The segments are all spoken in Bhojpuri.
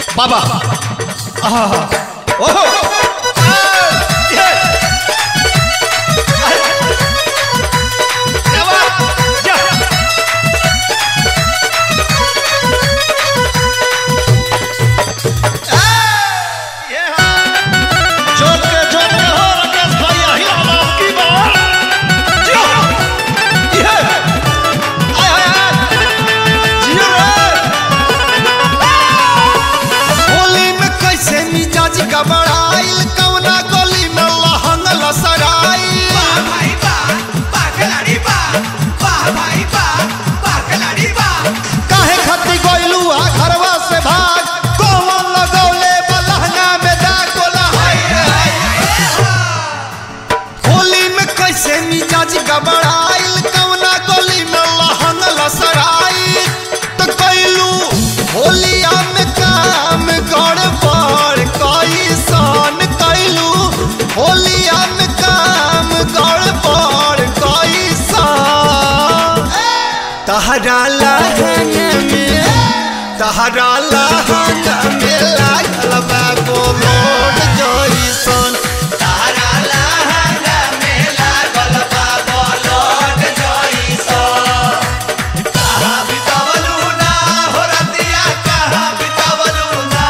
बाबा ओहो तहरा लहंगा में लागल बा बोलोड जइसन तहरा लहंगा में लागल बा बोलोड जइसन कहाँ बितवलू ना हो रतिया कहाँ बितवलू ना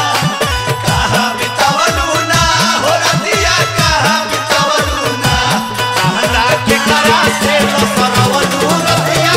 हो रतिया कहाँ बितवलू ना कहना के करा से लसरवलू रतिया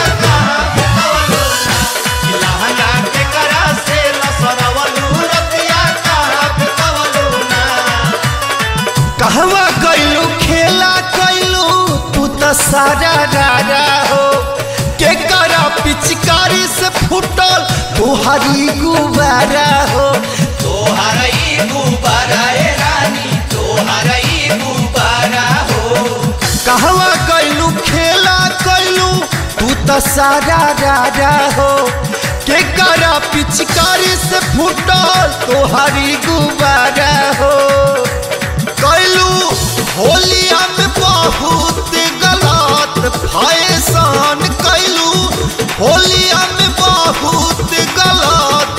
कहवा कैलू खेला कैलू तू तो सारा राजा हो के करा पिचकारी से फुटल तोहरी गुब्बारा हो तोहरी गुब्बारा रानी तोहरी गुब्बारा हो कहवा कैलू खेला कैलू तू तो सारा राजा हो के करा पिचकारी से फुटल तोहरी गुब्बारा हो कैलू होलिया में बहुत गलत फैशन कैलू होलिया में बहुत गलत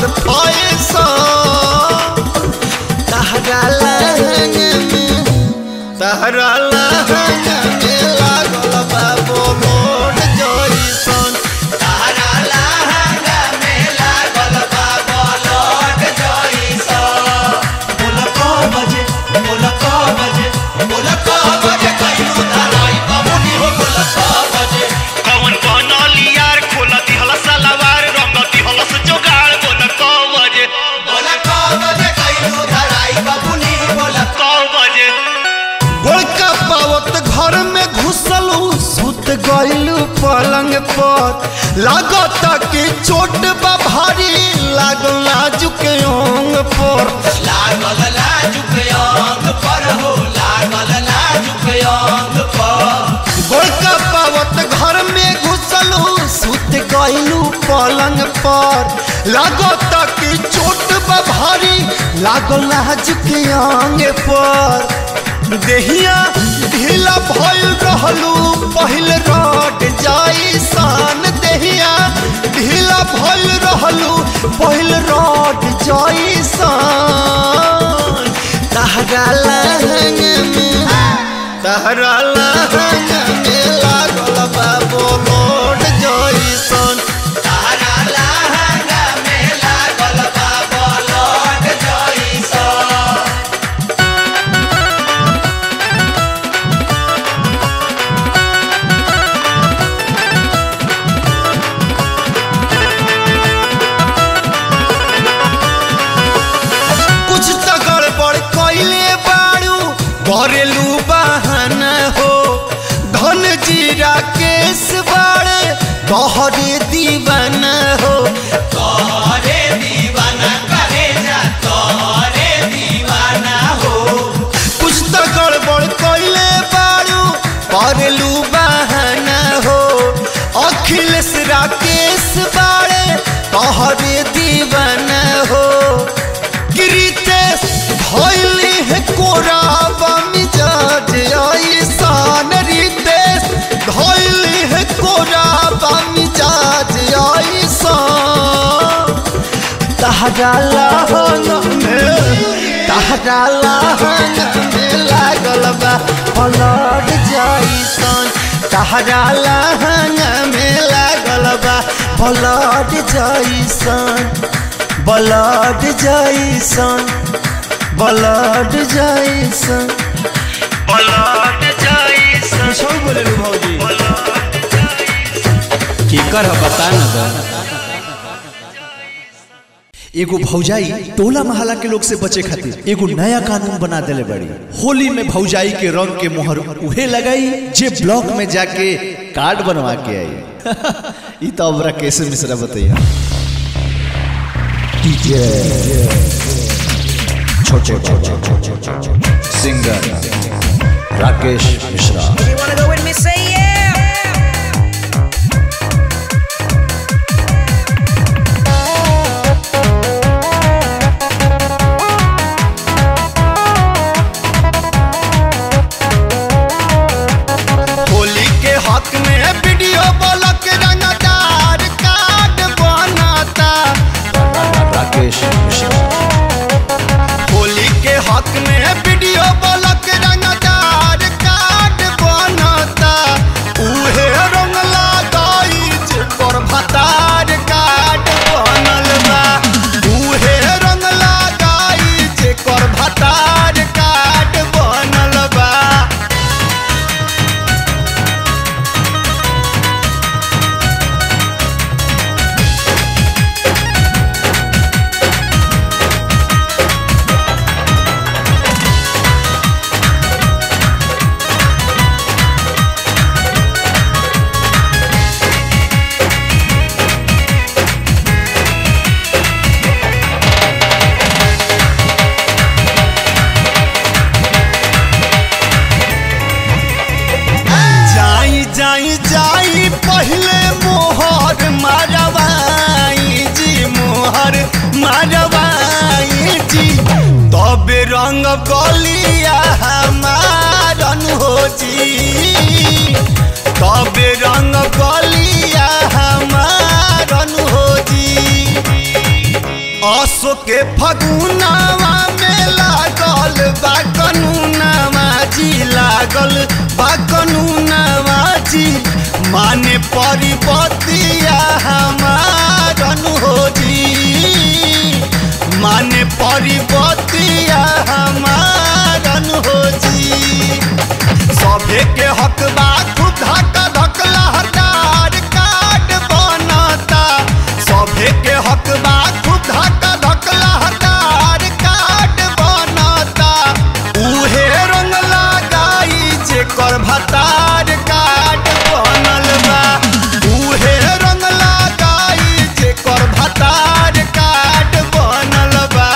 फैशन तहरा लहंगा में लागल बा बोलोड जइसन तहरा लहंगा में लागल बा बोलोड जइसन बोल को बजे कैलू धराई बाबूनी हो बोल को बजे कौन बनली यार खोल दिहल सलवार रंग दिहल जोगाड़ बोल को बजे कैलू धराई बाबूनी बोल को बजे गोलका पावत घर में घुसलू सुत गइलू पलंग पर लागत कि चोट बा भारी लागल नाजुक अंग पर लागल नाजुक अंग पर हो लागल नाजुक अंग पर गोलका पावत घर में घुसलू सुत गइलू पलंग पर लागत कि चोट बा भारी लागल नाजुक अंग पर देहिया ढीला भइल रहलू पहिल रट जइसन देहिया ढीला भइल रहलू पहिल रट जइसन तहरा लहंगा में लागल बा बोलोड जइसन तहरा लहंगा में लागल बा बोलोड जइसन घरेलू बहाना हो धन जीरा केस बाड़े तोहरे दीवाना हो तोहरे दीवाना करे जा तोहरे दीवाना हो कुछ तो गड़बड़ कैले बाड़ू घरेलू बहाना हो अखिलेश राकेश बाड़े तोहरे दीवाना हो गिरितेश भइली है कोराबा मिजाज ऐसान रितेश धइली है कोराबा मिजाज ऐसान तहरा लहंग में लागल बा ब्लड जैसन तहरा लहंग में लागल बा ब्लड जैसन ब्लड जैसन ब्लड जैसन ब्लड जैसन सब बोले लो भौजी की कर बता ना दा एगो भौजाई टोला महला के लोग से बचे खातिर एगो नया कानून बना देले बड़ी। होली में भौजाई के रंग के मोहर उहे लगाई जे ब्लॉक में जाके कार्ड बनवा के आई। ई तो अब कैसे मिश्रा बताइए सिंगर राकेश मिश्रा। होली के हक में वीडियो ब्लॉक रंगदार कार्ड बनता उहे रंग लगाई जे पर भतार कार्ड बनल बा उहे रंग लगाई जे पर भतार कार्ड बनल बा। जाई पहले मोहर मारवाई जी मोहर मारवाई जी तबे रंग गलिया हमारन हो जी तबे रंग गलिया हमारन हो जी। असो के फगुनावा में लागल बा कानूनवा जी लागल बा कानूनवा जी माने परिपतिया हमारन हो जी माने परिपतिया हमारन हो जी। सभे के हक बा खुद धक धकला हटार कार्ड बनता सभे के हक बा खुद धक धकला हटार कार्ड बनता उहे रंग लगाई जे कर भतार कार्ड बनल बा उहे रंग लगाई जे कर भतार कार्ड बनल बा।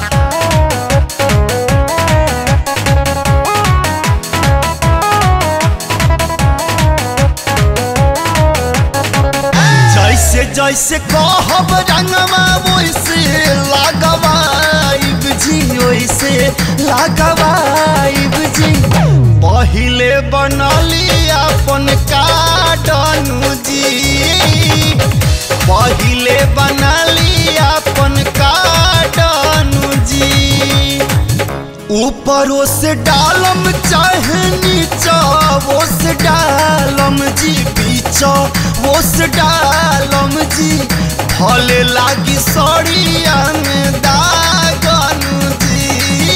जैसे जैसे कहब रंगवा वैसे लगवाइब जी वैसे लगवाइब जी पहिले बनली अपन कार्डनु जी पहिले बनली अपन कार्डनु जी ऊपरों से डालम चाहे नीचा वो से डालम जी बीचा वो से डालम जी भले लागी सड़िया में दागनु जी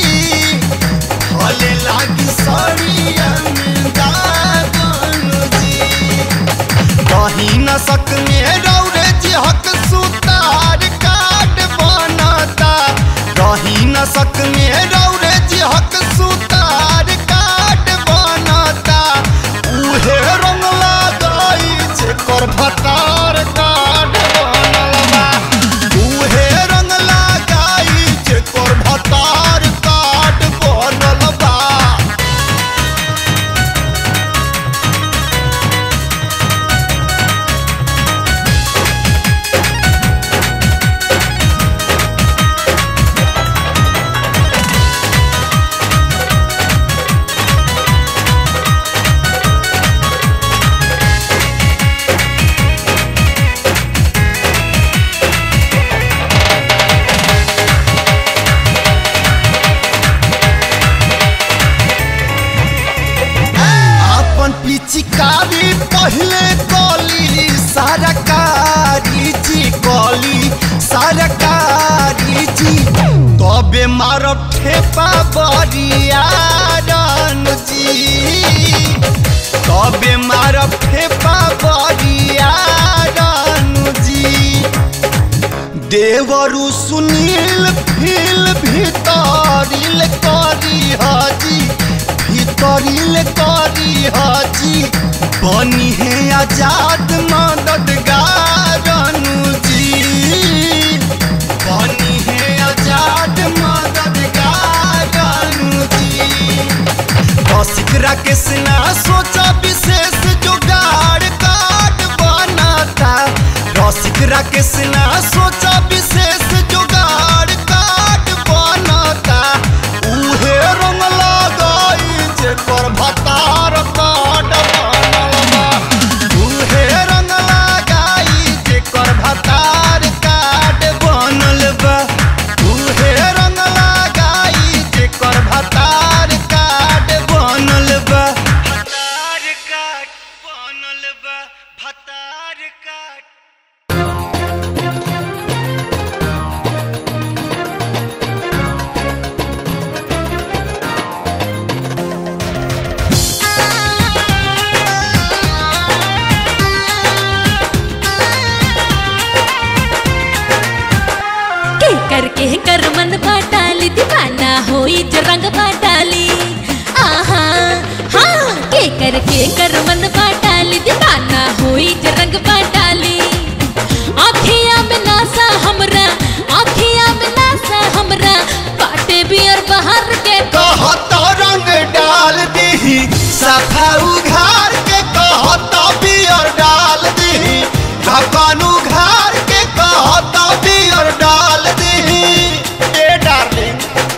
भले लागी सड़िया में दागनु जी। कहीं न सक में रौरे जी हक सुतार कार्ड बनता कहीं न सक में रौरे जी हक सुतार कार्ड बनता उहे रंग लगाई जे कर भतार कार्ड बनल बा उहे रंग लगाई जे कर भतार कार्ड बनल बा। जी तबे मारब ठेपा बरिया रानू जी तबे मारब ठेपा बरिया रानू जी देवरु सुनील फील भीतरिल करी हाजी भीतरिल करी हाजी बनी है आजाद मददगार रानू जी बनी है आजाद मददगार रानू जी रसिक राकेश ना सोचा विशेष जुगाड़ काट बनाता रसिक राकेश ना सोचा विशेष जुगाड़ काट बनाता उहे रंग लगाई जे पर भतार काट बनलबा उहे रंग लगाई जे कर भतार काट बनलबा उहे रंग लगाई जे कर भतार काट बनलबा भतार काट बनलबा भतार काट करके कर मन बाटाली दीवाना होई जो रंग बाटाली आहा हाँ के करके कर मन बाटाली दीवाना होई जो रंग बाटाली आँखिया में नासा हमरा आँखिया में नासा हमरा बाटे बियर बाहर के कहता रंग डाल दी सफा उघार के कहता बियर डाल दी ढक्कन उघार के कहता बियर डाल दी ए डार्लिंग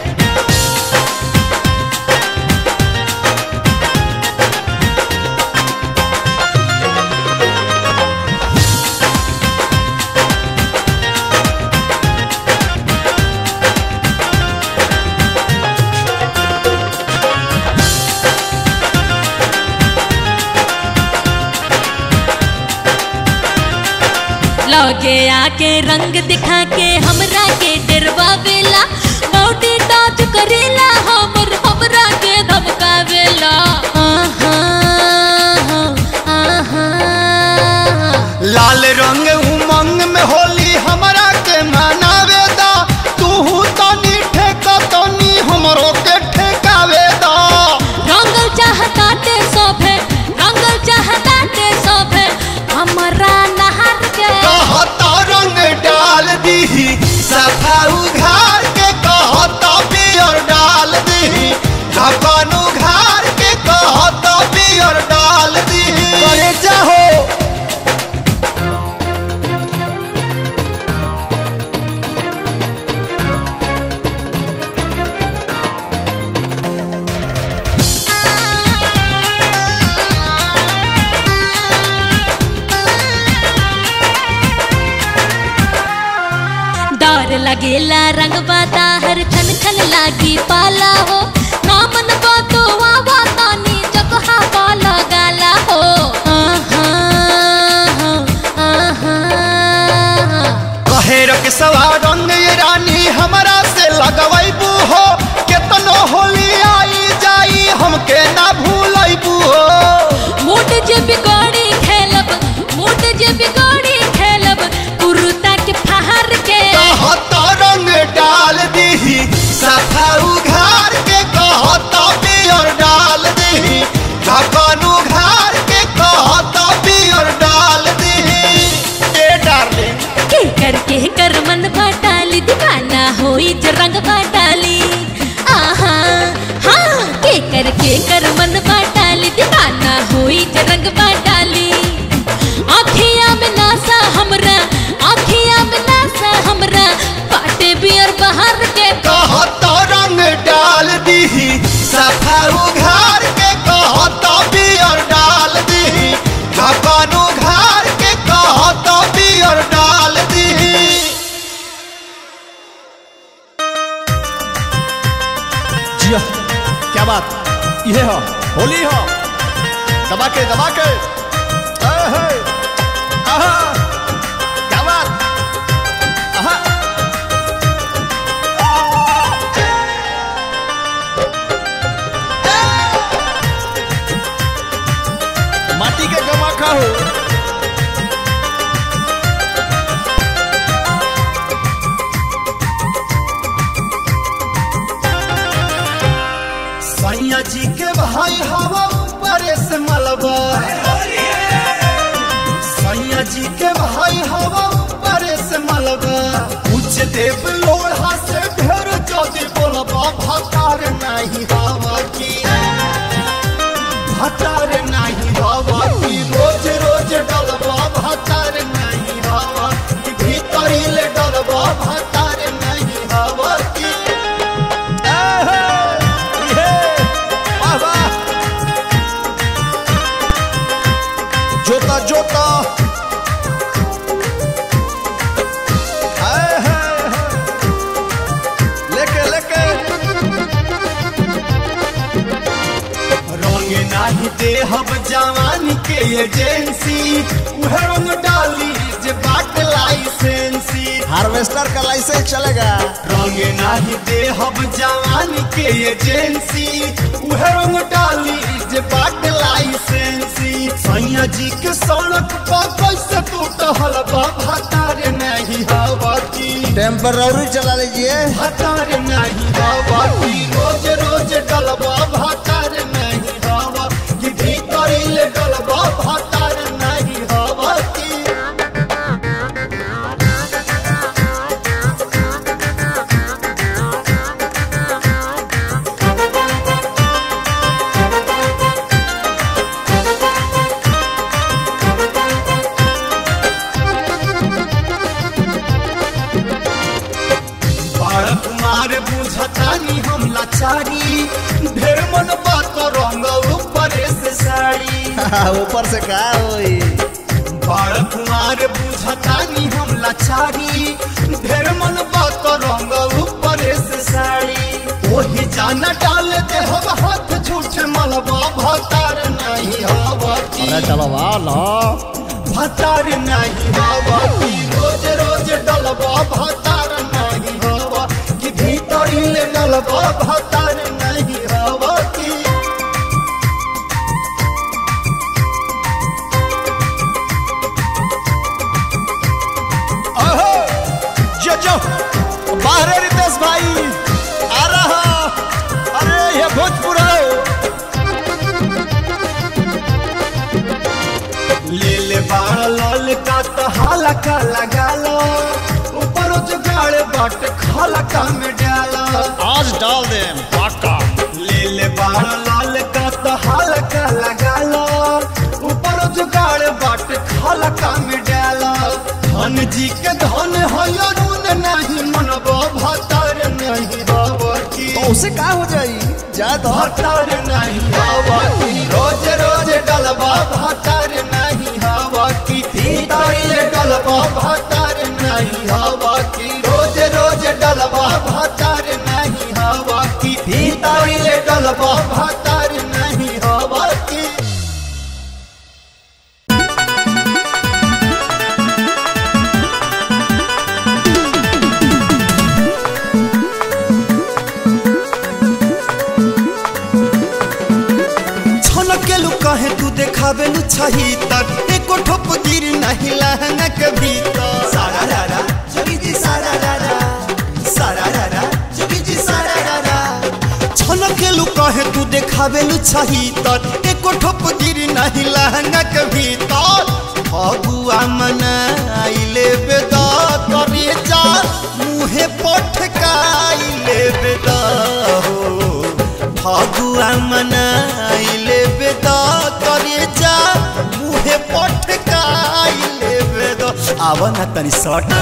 लगे आके रंग दिखा के हमरा के डरवावेला बॉडी टच करेला हमरा के धमकावेला आहा आहा लाल रंग उमंग में होली हमरा के मनावे दा तू तनी ठेका तनी हमरो के ठेकावे दा रंगल चाहताटे सोभे रंगल चाहताटे सोभे हमरा नहर के कहता रंग डाल दी सफा उघार के कहता बियर डाल दी ढक्कन उघार के कहता बियर डाल दी करे चाहो डर लगेला रंग बाता हर खन खन लागी पाला हो नामन बातो आवा तानी जगहा पाला गाला हो आहा आहा कहे रख सवा रंग ये रानी हमरा से लगवाइबू हो केतनो होली आई जाई हमके ना भूलैबू हो मोट जे बिगड़ी खेलब मोट जे बिगड़ी खेलब कुरुता के फहार के कहता रंग डाल दी सफा उघार के कहता बियर डाल दी ढक्कन उघार के कहता बियर डाल दी ए डार्लिंग के करके कर मन बाटाली दीवाना होई जो रंग बाटाली आहा हाँ के करके कर मन बाटाली दीवाना होई जो रंग बाटाली आँखिया में नासा हमरा आँखिया में नासा हमरा बाटे बियर बाहर के कहता रंग डाल दी सफा उघार के कहता बियर डाल दी ढक्कन उघार के कहता बियर डाल दी जिया क्या बात ये हो होली हो दबा के आहा क्या बात आहा पूछ देव लोढ़ा से ढेर जल्दी बोलबा भतार नहीं हवा की भतार नहीं हवा की रोज रोज डलबा भतार नहीं हवा की भीतरी ले डलबा भतार नहीं हवा की जोता जोता लेके लेके रंग नाही देहब जवानी के एजेंसी उहे रंग डाली जे बाट लाइसेंसी हार्वेस्टर का लाइसेंस चलेगा। रंग नाही देहब जवानी के एजेंसी उहे रंग डाली जे बाट लाइसेंसी सैया जी के सड़क पर कैसे टूटल बा भतार नहीं हवा की टेम्पररी चला लीजिए। भतार नहीं हवा की रोज रोज डलबा भतार नहीं हवा की भीतरी ले डलबा भतार नहीं हवा की मारे बुझतानी हम लाचारी ढेर मन बात रंग ऊपर से साड़ी ऊपर से का होई बाड़ कुमार बुझतानी हम लाचारी ढेर मन बात रंग ऊपर से साड़ी वही जाना डाल दे हम हाथ झूठ मलबा भतार नहीं हवा की चलवा लो भतार नहीं हवा की रोज रोज डलबा भतार नहीं हवा की भीतरी ले डलबा भतार नहीं हवा की जो बाहर रितेश भाई आ रहा। अरे ये भोजपुर ले ले बाड़ लाल का तो हालका लगा लो ऊपर जुगाड़ बाट खालका में डाला आज डाल दे पाका। ले ले बाड़ लाल का तो हालका लगा लो ऊपर जुगाड़ बाट खालका में डाला धन जी के धन है रून नहीं मनबा भतार नहीं हवा की तो उसे का हो जाई ज्यादा भतार नहीं हवा की रोज रोज डलबा भतार नहीं हवा की भीतरी ले डलबा भतार नहीं हवा की रोज रोज डलबा भतार नहीं हवा की भीतरी ले डलबा भतार नहीं हवा की कहे तू देखावेलु छही तक एको ठोप गिर नहीं लहंगा के भीतर सारा रारा जोगी जी सारा रारा सारा रारा जोगी जी सारा रारा छनकेलु कहे तू देखावेलु छही तक एको ठोप गिर नहीं लहंगा के भीतर फगुआ मनाइले बेदा करे जा मुहे पटकाइले बेदा हो फगुआ मनाइले बेदा करे जा मुहे पटकाइले बेदा आवा ना तनी सट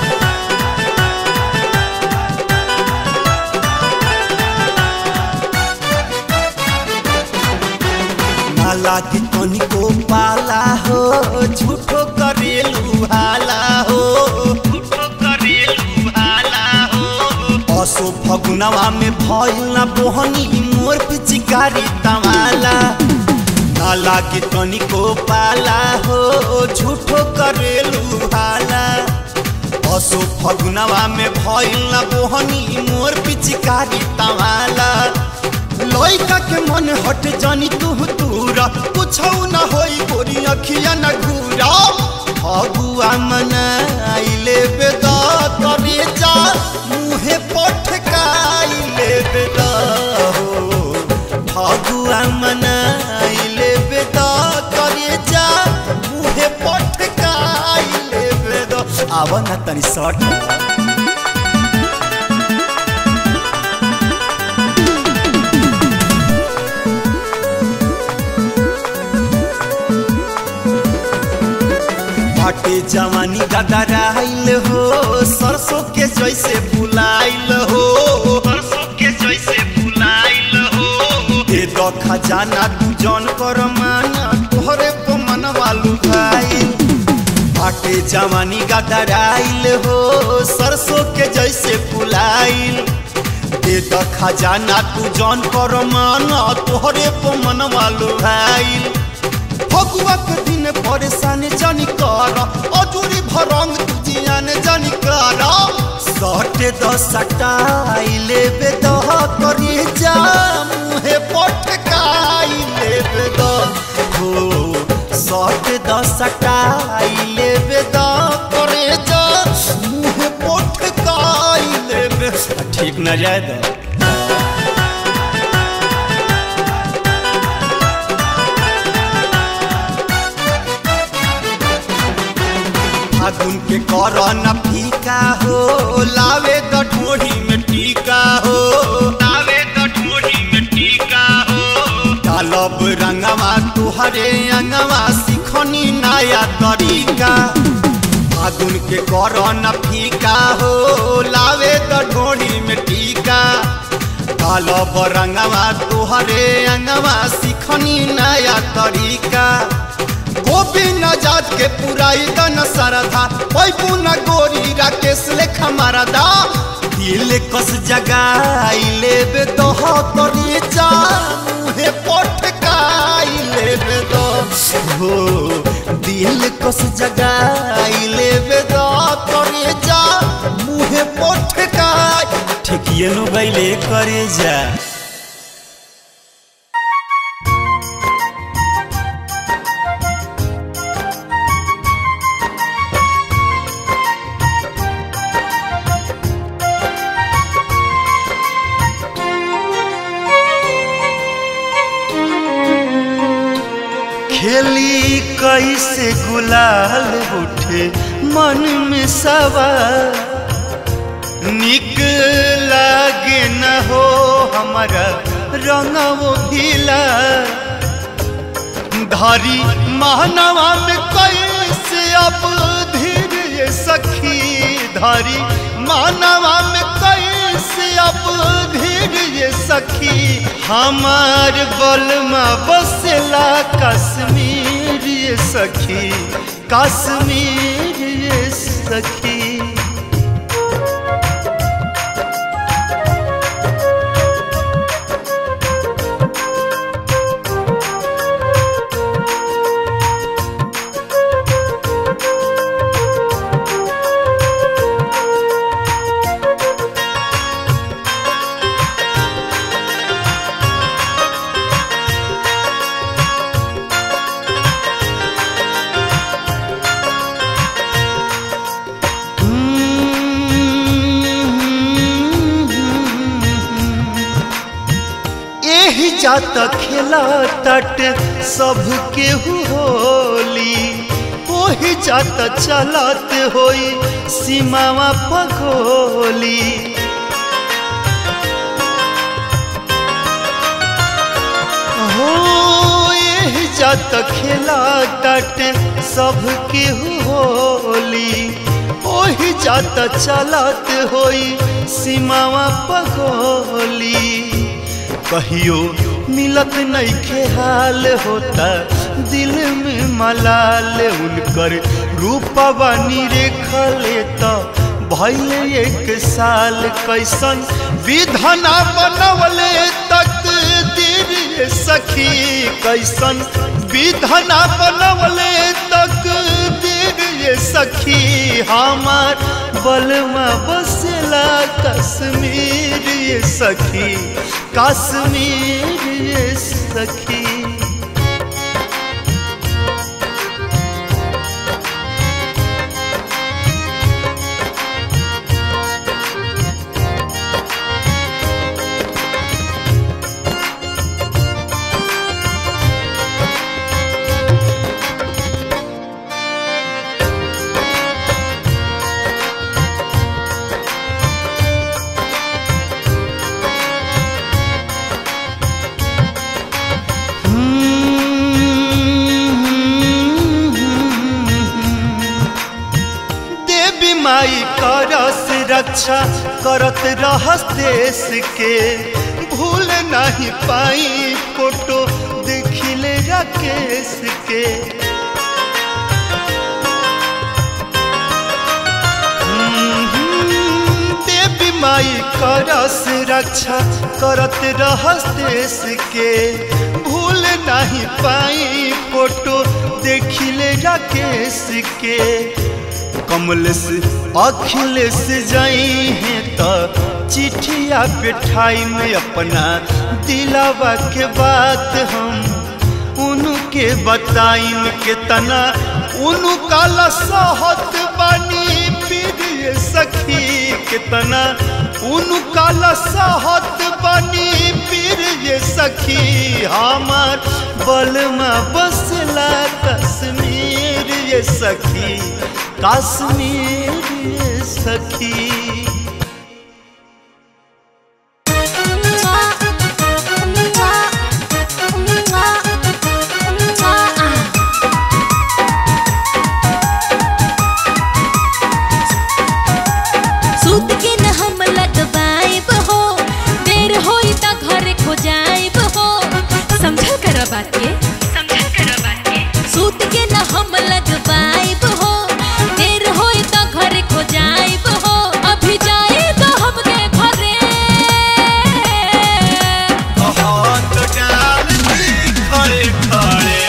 ना लागी तनिको पाला हो झूठो करेलु हाला हो झूठो करेलु हाला हो असो फगुनवा में भइल ना बोहनी मोर पिचकारी तमाला ना लागी तनिको पाला हो झूठो करेलु हाला असो फगुनवा में भइल ना बोहनी मोर पिचकारी तमाला लइका के मन हट जानी तू दूरा कुछौ न होई गोरी अखिया न घूरा फगुआ मनाइले बेदा करे जा मुहे पटकाइले बेदा हो फगुआ मनाइले बेदा करे जा मुहे पटकाइले बेदा आवा ना तनी सट जवानी गदराइल हो सरसों के जैसे फुलाइल हो सरसों के जैसे फुलाइल हो दे दो खजाना तू जौन कर माना तोहरे को मनवा लुभाइल बाटे जवानी गदराइल हो सरसों के जैसे फुलाइल दे दो खजाना तू जौन कर माना तोहरे को मनवा लुभाइल फगुआ के दिन परेशान जानी कर अजूरी भरंग तुझियान जानी कर सटे द सटाई लेबे द करी जा मुहे पटकाई लेबे द हो सटे द सटाई लेबे द करे जा मुहे पटकाई लेबे ठीक न जाए द फागुन के करना फीका हो लावे द ढोढ़ी में टीका हो लावे द ढोढ़ी में टीका हो डालब रंगवा तुहरे अंगवा सिखनी नया तरीका फागुन के करना फीका हो लावे द ढोढ़ी में टीका डालब रंगवा तुहरे अंगवा सिखनी नया तरीका गोविंद जात के पुराई दन सरधा पैपू न गोरी राकेश लेखा मारदा दिल कस जगाई लेबे दो तोरी जा मुहे पटकाई लेबे दो हो दिल कस जगाई लेबे दो तोरी जा मुहे पटकाई ठिकिए नु गइले करे जा खेली कैसे गुलाल उठे मन में सवार निक लागे न हो हमारा रंगवो ढीला धारी महनवा में कैसे अब धीरे सखी धारी महनवा में कैसे अब धीरे सखी हमार बलमा बसेला कश्मीर ये सखी कश्मीर ये सखी जात खेला तट सबके होली ओही जात चलत होई सीमावा पगोली हो एही जात खेला तट सबके होली ओही जात चलत होई सीमावा पगोली कहियो मिलत नहीं खेहाल होता दिल में मलाल उनकर रूपवा निरेखले तो भइल एक साल कैसन विधना बनवले तकदीर सखी कैसन विधना बनवले तकदीर सखी हमार बलमा बसेला कश्मीर ये सखी कश्मीर ये सखी रक्षा करत रहस देश के भूल नहीं पाई फोटो देखिले राकेश के देवी माई करस रक्षा करत रहस देश के भूल नहीं पाई फोटो देखिले राकेश के कमलेश अखिलेश जाई हैं तो चिट्ठिया पिठाई में अपना दिलावा के बात हम उनके बताइम के तना उनका लसहत बनी प्रिय सखी के तना उनका लसहत बनी प्रिय सखी हमार बलमा बसला कश्मीर ये सखी कश्मीर ये सखी सूत के न हम लगवाइब हो देर होई त घर खो जाइब हो अभी जाए तो हमके घरे हाथ डाल खड़े खड़े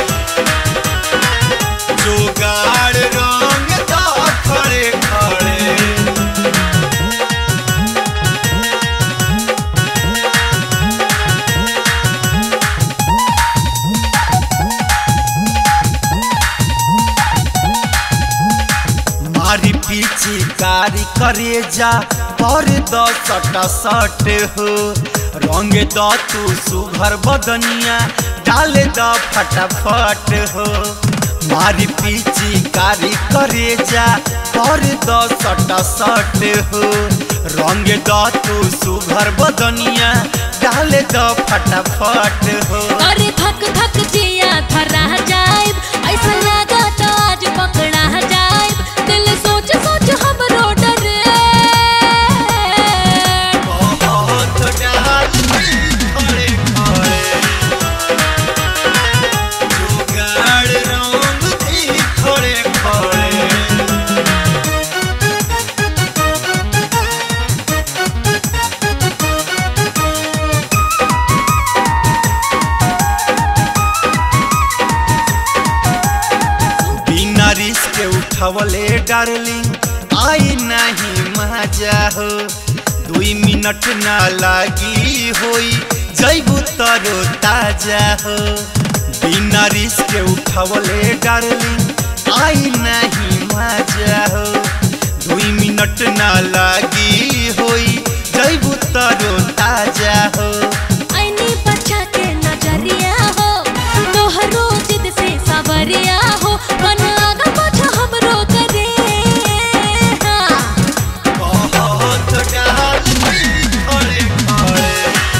जुगाड़ रंग दा खड़े खड़े मारी पीछे कारी करे जा पर 10 सट हो रंग द तू सुघर बदनिया डाले द फटाफट हो मारी पीछे कारी करे जा पर 10 सट हो रंग द तू सुघर बदनिया डाले द फटाफट हो अरे थक थक जिया थरा जाइब ऐसा लगा तो आज पकड़ा जाइब दिल सोच सोच हम रोड रे बहुत डाल खड़े खड़े जुगाड़ रंग दी खड़े खड़े बिना रिस्क उठावले डार्लिंग आई नहीं मजा हो 2 मिनट ना लागी होई जैबू तरो ताजा हो बिना रिस्क उठावले डार्लिंग आई नहीं मजा हो 2 मिनट ना लागी होई जैबू तरो ताजा हो ऐनी बच्चा के नजरिया हो तोहरो जिद से सवरिया हो मन आगा पाछा हमरो करे बहुत डाल खड़े खड़े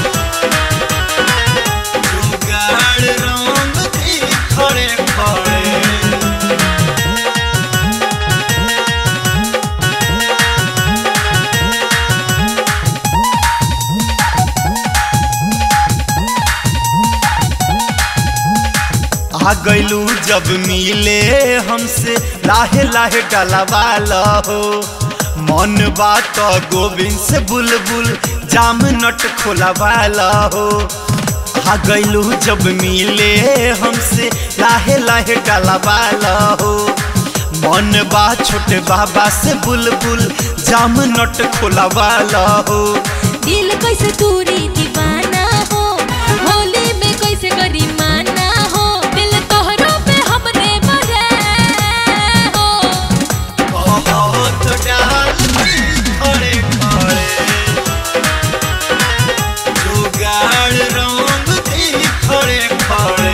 जुगाड़ रंग दी खड़े खड़े आ गइलू जब मिले हमसे लाहे लाहे डलवाला हो मन बात गोविंद से बुलबुल जाम नट खोलवाला हो आ गइलू जब मिले हमसे लाहे लाहे डलवाला हो मन बा छोटे बाबा से बुलबुल जाम नट खोलवाला हो दिल कैसे तूरी दीवाना हो होली में कैसे करी माना हो दिल तोहरो पे हमरे मरे हो बहुत डाल खड़े खड़े जुगाड़ रंग दी खड़े खड़े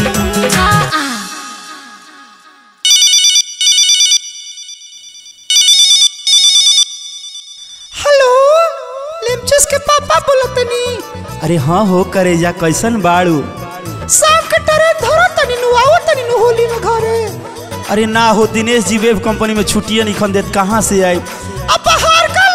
हेलो लिमचस के पापा बोलतनी। अरे हाँ हो करेजा कैसन बाड़ू? शाम के ट्रेन धरो तनी नु आओ तनी नु होली में घरे। अरे ना हो दिनेश जी वेब कंपनी में छुट्टियां नहीं खन देत कहाँ से आई? अब बाहर का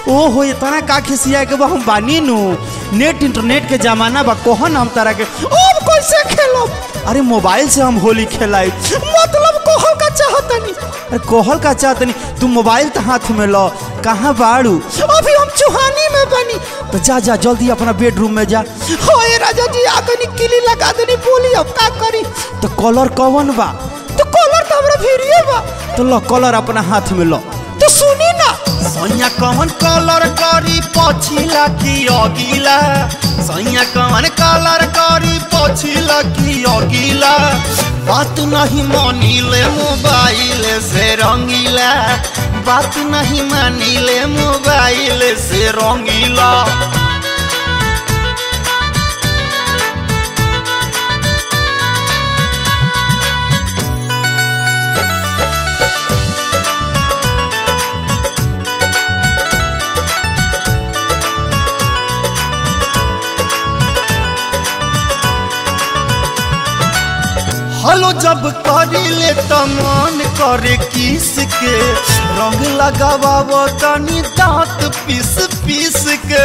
ओहो इतना का खिसिया के बा हम बानी नु नेट इंटरनेट के जमाना बा कोहन हम तारा के अब कैसे खेलब? अरे मोबाइल से हम होली खेलाई। मतलब कोहल का चाहतनी। अरे कोहल का चाहतनी तू मोबाइल तो हाथ में लो। कहाँ बाड़ू? अभी हम चुहानी में बनी। तो जा जा जल्दी अपना बेडरूम में जा। होए राजा जी आगनी किली लगा देनी बोली अब का करी? तो कलर कौन बा? तो कलर तो हमरा भिड़िए बा। तो लो कलर अपना हाथ में लो। तो सुनी ना सैया कौन कलर करी पछिला की अगिला, सैया कौन कलर करी पछिला की अगिला, बात नहीं मानिले मोबाइल से रंगीला, बात नहीं मानिले मोबाइल से रंगीला। हलो जब करिले त मन करे किस के, रंग लगाव तनी दांत पीस पीस के।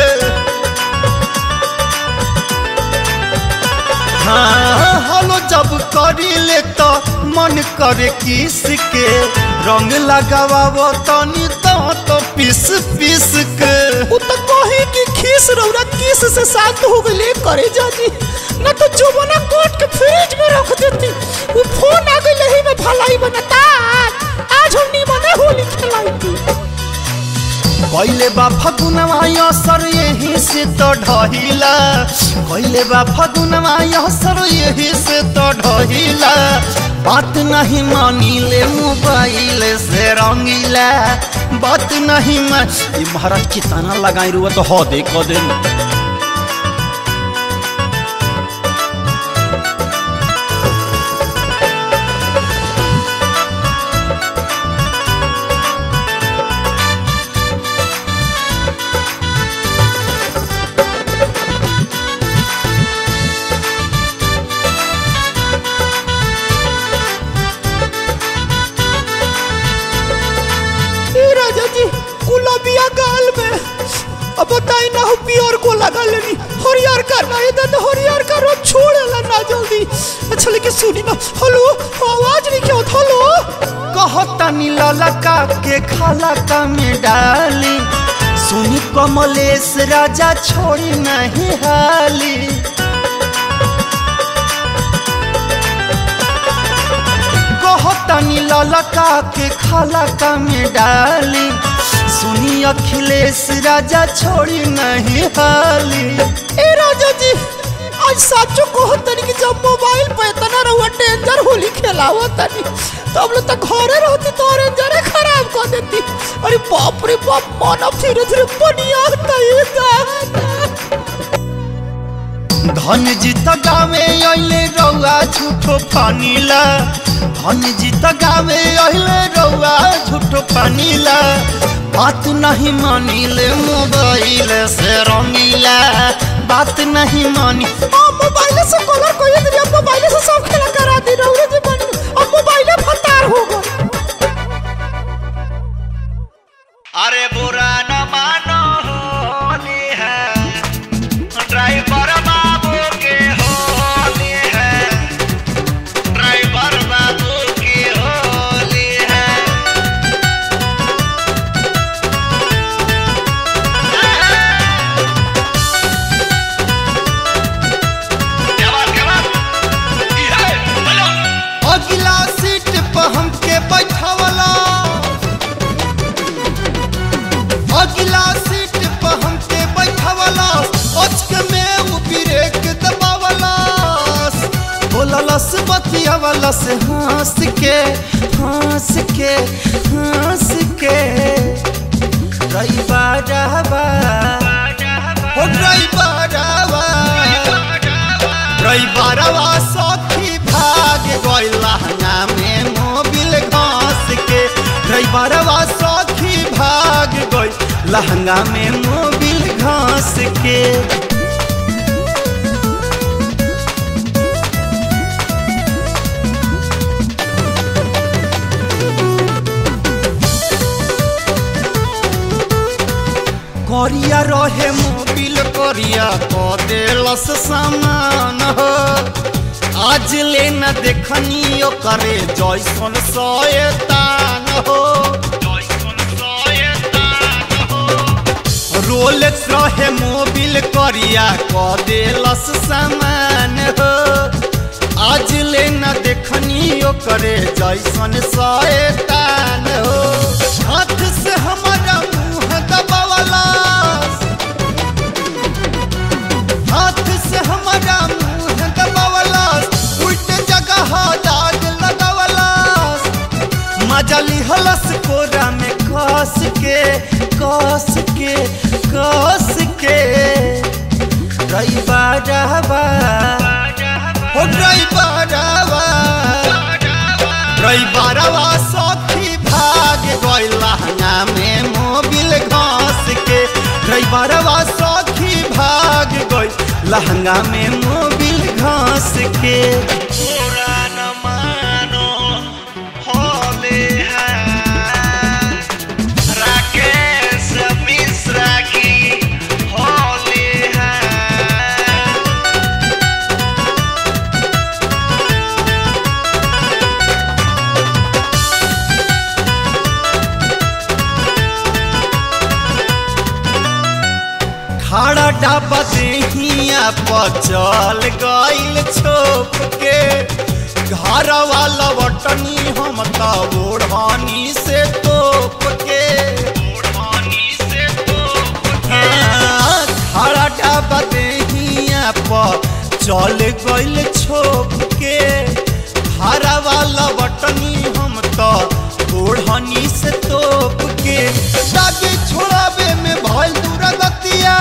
हाँ हलो जब करिले त मन करे किस के, रंग लगाव तनी दांत पीस पीस के। वो तो कहे कि खीस रौरा किस से शांत हो गए करे जाजी, ना तो जुबाना कोट के फ्रिज में रख देती। वो फोन आ गई लही में भलाई बनता। आज हम नीमने होली खेलाई थी। कइले बा फगुनवा असर यही से तो ढहिला, कइले बा फगुनवा असर यही से तो ढहिला, बात नहीं मानिले मोबाइल से रंगीला, बात नहीं मान। ये महाराज कितना लगाई रुआ तो हो दे को दे। गुलाबिया गाल में अब बताई ना हो प्योर को लगा लेनी हरियर करना है तो हरियर करो छोड़ेला ना जल्दी। अच्छा लेकिन सुनी ना हेलो आवाज नहीं क्यों हेलो कहता नीला लका के खाला का में डाली, सुनी कमलेश राजा छोड़ी नहीं हाली। कहता नीला लका के खाला का में डाली, सुनी अखिलेश राजा छोड़ी नहीं हाली। ए राजा जी आज साचो को तनी कि जब मोबाइल पे इतना रहुआ डेंजर होली खेलावा तनी तब लोग तो घरे रहती तो रेंजर खराब कर देती। अरे बाप रे बाप मन धीरे धीरे बढ़िया धन जीत गावे अइले रउआ झूठो पानीला, धन जीत गावे अइले रउआ झूठो पानीला, बात नहीं मानिले मोबाइल से रंगीला, बात नहीं मानी। मोबाइल से कलर कोई दिया मोबाइल से सब खेला करा दी रउआ जी बन अब मोबाइल फतार हो गई। अरे बुरा न मानो होली है ड्राइवर बाबू के होली है, ड्राइवर बाबू की होली है। अगला सीट पर हमके बैठावला, अगला सीट पर हमके बैठावला, अचक में वो ब्रेक दबावला, बोललस बतियावला से हंस के हंस के हंस के। ड्राइवरवा हो ड्राइवरवा, ड्राइवरवा सखी भाग गइल लहंगा में मोबिल घास के, ड्राइवरवा सखी भाग गइल लहंगा में मोबिल घास के। करिया रहे मोबिल करिया क देलस सामान हो आज ले न देखनी करे जैसन शैतान हो रोलेक्स रहे मोबिल करिया क देलस सामान हो आज ले न देखनी करे जैसन शैतान हो हाथ से हमारा मुंह दबावलास हाथ से हमारा मुंह दबावलास उल्ट जगह दाग लगावलास मजा लिहलस कोरा में कस के कस के कस के ड्राइवरवा हो ड्राइवरवा सखी भाग गइल लहंगा में मोबिल घास के ड्राइवरवा सखी भाग गइल लहंगा में मोबिल घास के पुराना मानो होले हैं राकेश मिश्रा की होले हैं खड़ा डाबा देहिया पचल गइल छोप के घर वाला बटनी हम त ओढ़नी से तोप के खड़ा डाबा देहिया पचल गइल छोप के घर वाला बटनी हम त ओढ़नी से तोप के दागी छोड़ावे में भइल दुर्गतिया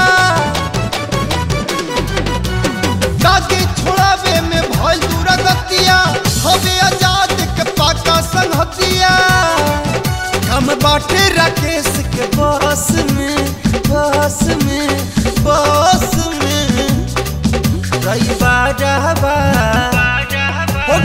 दागी छोड़ावे में भइल दुर्गतिया हवे आजाद के पाका संगतिया हम बाटे राकेश के बस में बस में बस में ड्राइवरवा हो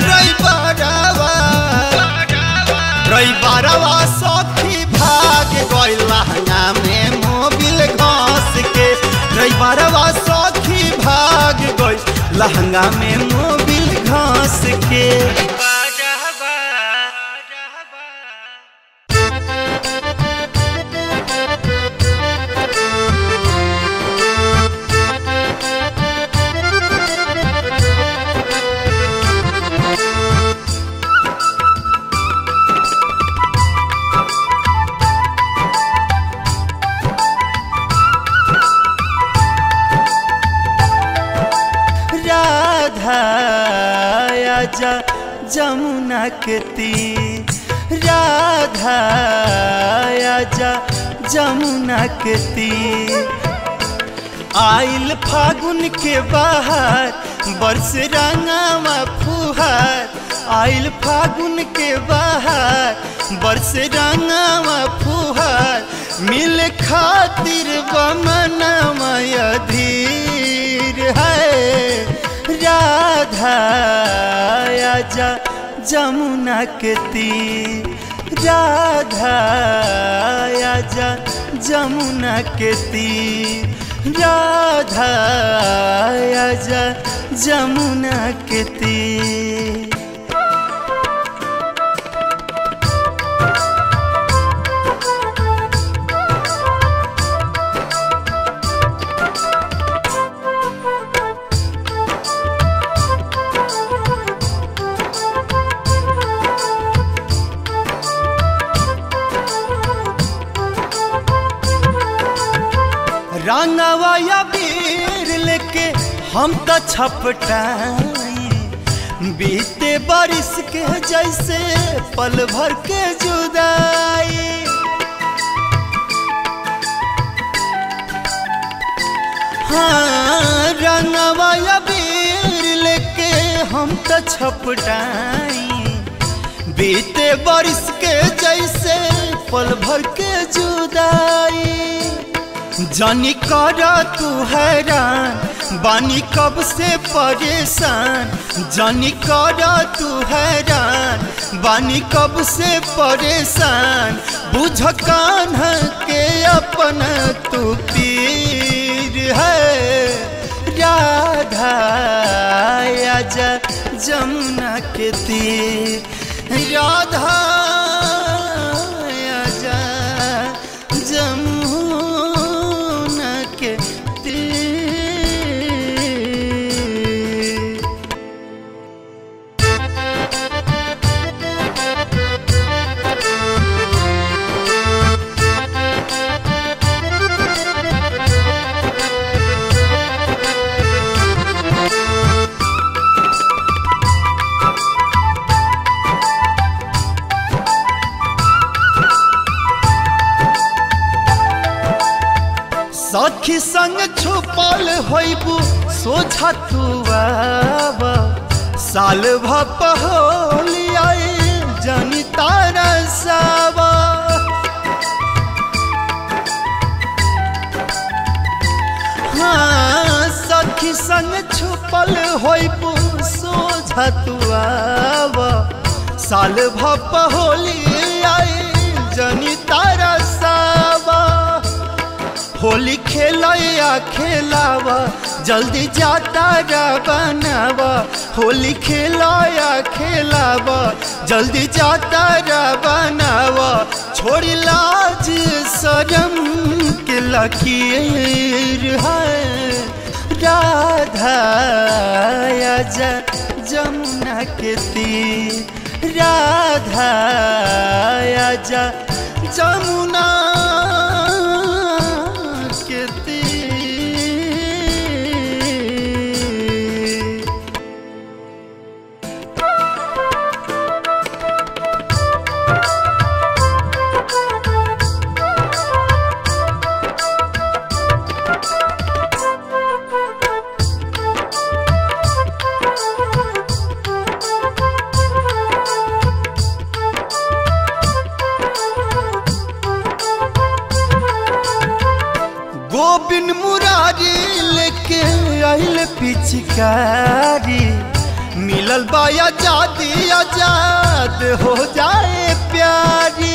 ड्राइवरवा सखी भाग गइल लहंगा में मोबिल घास के ड्राइवरवा सखी भाग गइल लहंगा में मोबिल घास के राधा जमुना के तीर राधा आजा जमुना के तीर आइल फागुन के बाहर बरस रंगावा फुहार आइल फागुन के बाहर बरस रंगावा फुहार मिल खातिर बमनवा अधीर है राधा आजा जमुना के तीर राधा आजा जमुना के तीर राधा आजा जमुना के तीर रंगवा या बीर लेके हम तो छपटाई बीते बारिश के जैसे पल भर के जुदाई हाँ रंगवा या बीर लेके हम तो छपटाई बीते बारिश के जैसे पल भर के जुदाई जानी कर तू हैरान बानी कब से परेशान, जानी कर तू हैरान बानी कब से परेशान, बुझ कान्हा के अपन तू पीर है। राधा आजा जमुना के तीर, राधा आजा जमुना के तीर। सखी संग छुपल होइबू सोझा तू आवा, साल भप होली आई जानी तारा सावा। हाँ सखी संग छुपल होइबू सोझा तू आवा, साल भप होली आई जानी तारा सावा। होली खेलया खेलावा जल्दी जाता रा बनावा, होली खेलया खेलावा जल्दी जाता रा बनावा, छोड़ी लाज शरम के लकीर है। राधा आजा जमुना के तीर, राधा आजा जमुना के तीर। गोबिन मुरारी लेके आइल पिचकारी, मिलल बाया आजादी आजाद हो जाए प्यारी।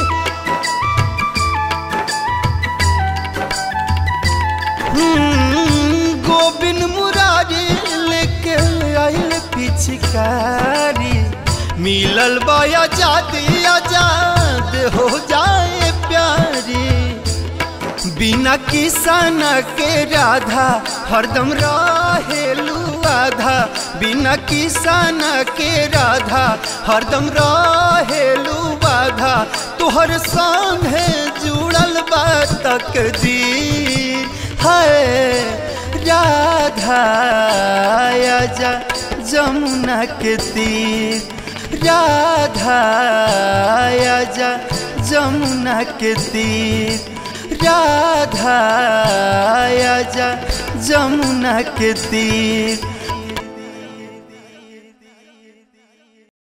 गोबिन मुरारी लेके आइल पिचकारी, मिलल बाया आजादी आजाद हो जाए प्यारी। बिना किसान के राधा हरदम रहेलू आधा, बिना किसान के राधा हरदम रहेलू आधा, तोहर संगे जुड़ल बा तकदीर है। राधा आजा जमुना के तीर, राधा आजा जमुना के तीर, राधा आजा जमुना के तीर।